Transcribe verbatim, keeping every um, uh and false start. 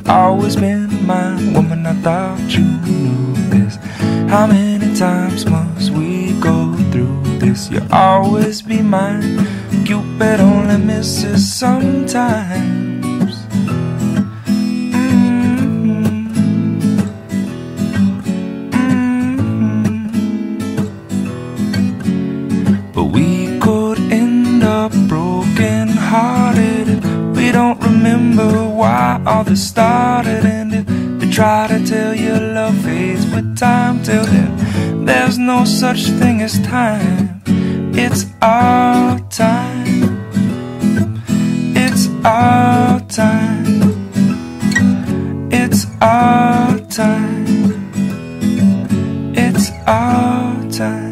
always been mine. Woman, I thought you knew this. How many times must we go through this? You'll always be mine. Cupid only misses sometimes. Mm-hmm. Mm-hmm. But we could end up broken hearted if we don't remember why all this started. And if they try to tell you love fades with time, tell them there's no such thing as time. It's our time. It's our time. It's our time. It's our time.